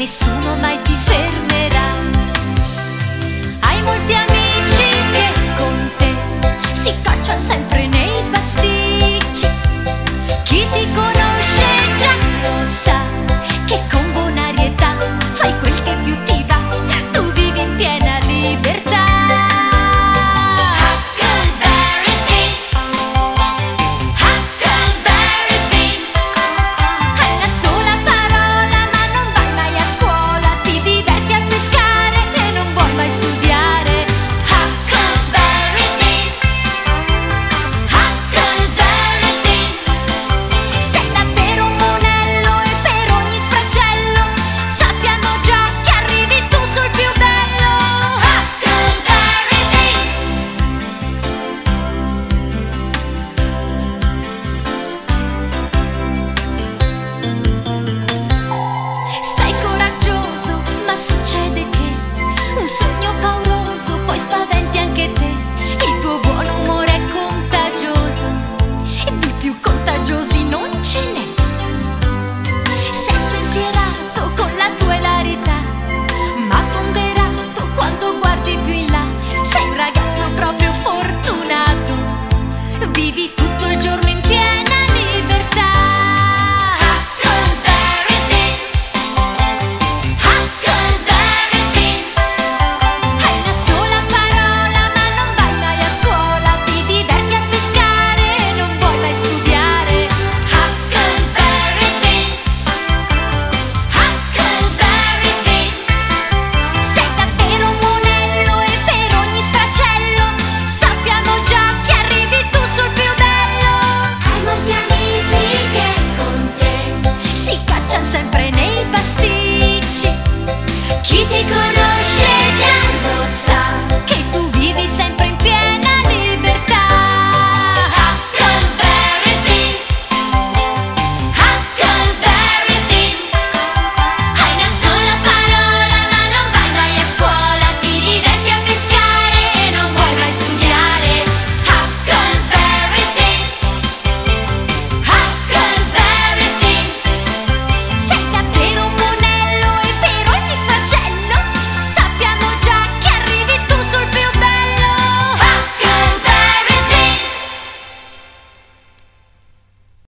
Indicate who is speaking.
Speaker 1: nessuno mai ti fermerà. Hai molti amici che con te si cacciano sempre nei pasticci. Chi ti conosce già lo sa che con bonarietà fai quel che più ti va, tu vivi in piena libertà. Succede che un sogno pauroso poi spaventi anche te. Il tuo buon umore è contagioso, di più contagiosi non ce n'è. Sei spensierato con la tua ilarità, ma ponderato quando guardi più in là. Sei un ragazzo proprio fortunato, vivi tutto il giorno in piena libertà. Sempre nei pasticci, chi ti conosce